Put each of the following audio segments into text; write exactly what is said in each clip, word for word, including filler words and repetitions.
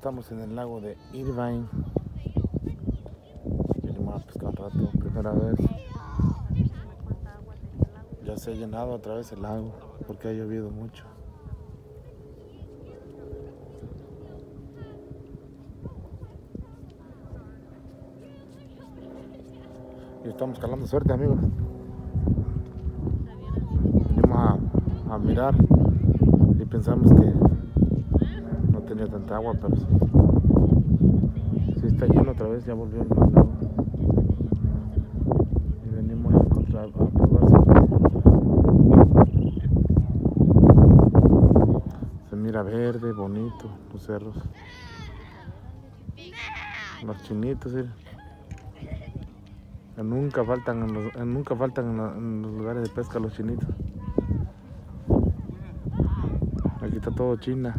estamos en el lago de Irvine. Venimos a pescar un rato, primera vez. Ya se ha llenado otra vez el lago porque ha llovido mucho. Y estamos calando suerte, amigos. Venimos a, a mirar y pensamos que no tenía tanta agua, pero sí. Sí está lleno otra vez, ya volvió el lago. Y venimos a encontrar, a probar suerte. Se mira verde, bonito, los cerros. Los chinitos, ¿sí? Nunca faltan, en los, nunca faltan en, la, en los lugares de pesca los chinitos. Aquí está todo China.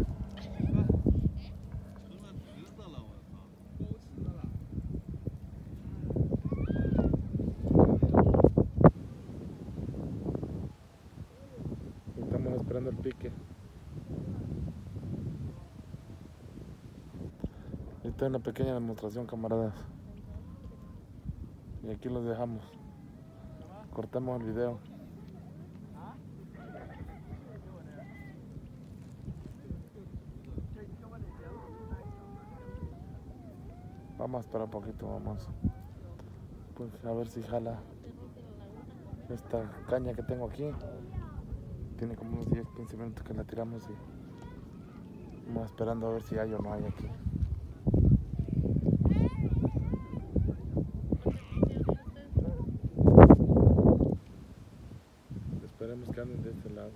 Estamos esperando el pique. Esta es una pequeña demostración, camaradas. Y aquí los dejamos. Cortamos el video. Vamos a esperar un poquito, vamos. Pues a ver si jala esta caña que tengo aquí. Tiene como unos diez, quince minutos que la tiramos y vamos esperando a ver si hay o no hay aquí. Esperemos que anden de este lado.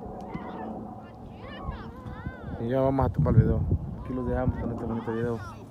Y ya vamos a tomar el video. Aquí los dejamos con este bonito video.